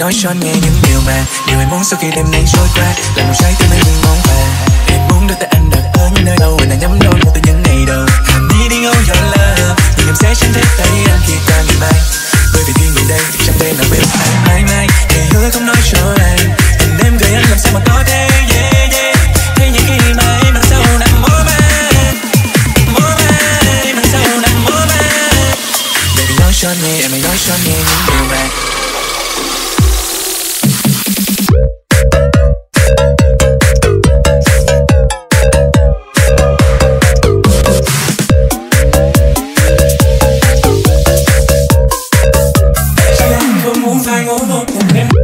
nói cho anh nghe những điều em muốn sau khi đêm nay trôi qua, là một trái tim em buông mong về. Em muốn đưa tay anh đặt ở những nơi đâu, anh đã nhắm đôi một từ những ngày đầu. Honey đi ngâu your love, nhưng em sẽ chẳng thể tay anh khi ta ngày mai. Bởi vì khi ngày đây chẳng thể nào bên anh mãi mãi. Thề hứa không nói cho anh, tình em gửi anh làm sao mà có thể yeah yeah. Thế những khi mà em đằng sau nằm mơ man, em đằng sau nằm mơ man. Baby nói cho anh nghe, em hãy nói cho anh nghe những điều mà phải ngủ một mình em.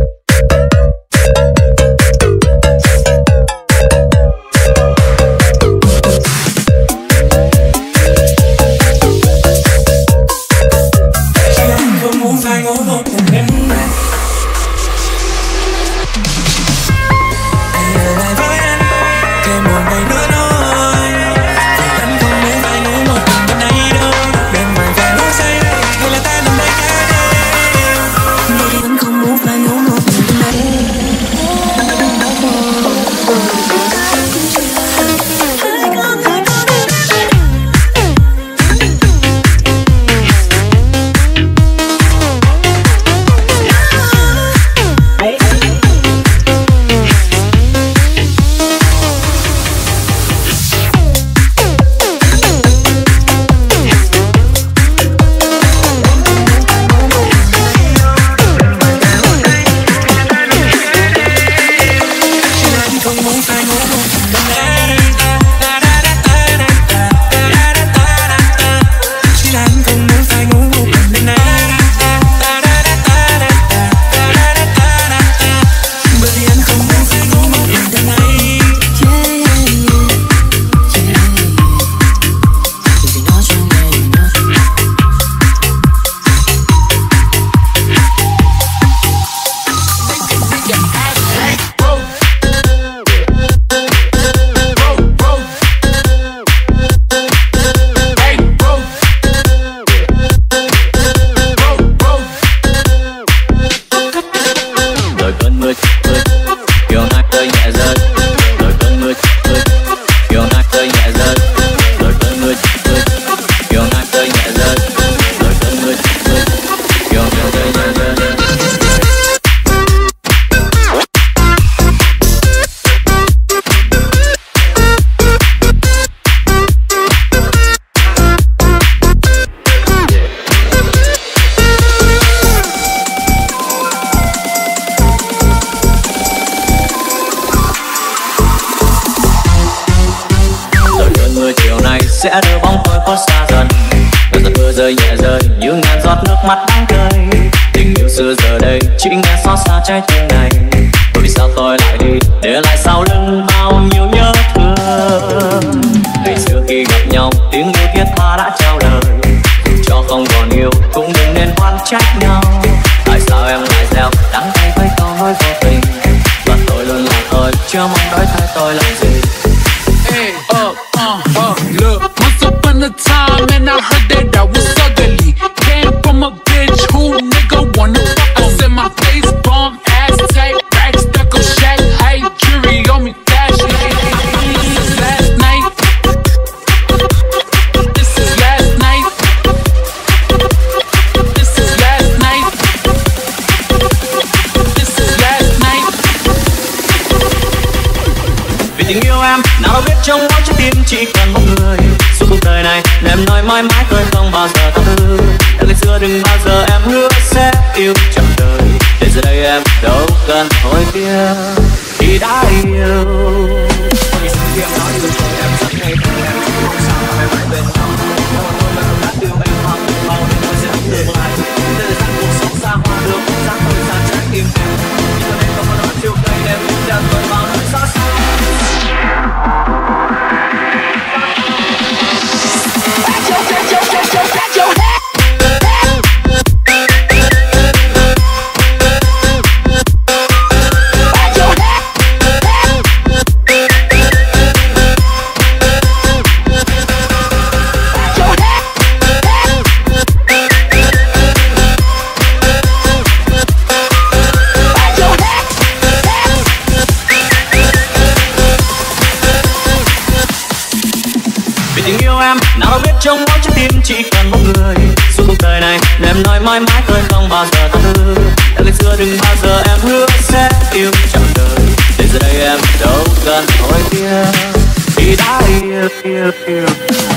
Không muốn phải ngủ một mình em. Anh ở lại với anh thêm một ngày nữa thôi. Vì anh không muốn phải ngủ một mình bên này đâu. Bên ngoài và uống say hay là ta nằm đây cả đêm. Bởi vì anh không muốn phải ngủ một mình bên này. sẽ đưa bóng tôi khuất xa dần. Cơn giọt mưa rơi nhẹ rơi như ngàn giọt nước mắt đắng cay. Tình yêu xưa giờ đây chỉ nghe xót xa trái tim này. Bởi vì sao tôi lại đi để lại sau lưng bao nhiêu nhớ thương. Ngày xưa khi gặp nhau tiếng yêu thiết tha đã trao lời. Dù cho không còn yêu cũng đừng nên oán trách nhau. Tại sao em lại gieo đắng cay với câu nói vô tình. Và tôi luôn là tôi chưa mong đợi thay tôi làm gì. Look, once upon a time, and I heard that I was ugly. Came from a bitch who nigga wanna fuck. I said my face bomb, ass tight, rack stuck on shack. Hey, jury on me, dash. This is last night. This is last night. This is last night. This is last night. Vì tình yêu em, nào đâu biết trong mỗi trái tim chỉ cần một người. Suốt cuộc đời này em nói mãi mãi tôi không bao giờ tha thứ. Đã ngày xưa đừng bao giờ em hứa sẽ yêu trọn đời. Để giờ đây em đâu cần hối tiếc khi đã yêu. Vì sự việc nói được rồi em rất ngày thương em. Không sao mà em phải bên nhau. Tôi là đã yêu em hoặc bao nên tôi sẽ không ngược lại. Đây là dạng cuộc sống xa hoa được dáng thời gian trái tim em. Vì cho nên không có nói chiều cây em đã tôi vào nơi xa xa. tình yêu em nào đâu biết trong mỗi trái tim chỉ cần một người. Suốt cuộc đời này em nói mãi mãi tôi không bao giờ tha thứ. Đã ngày xưa đừng bao giờ em hứa sẽ yêu trọn đời. Để giờ đây em đâu cần thôi kia, thì đã yêu.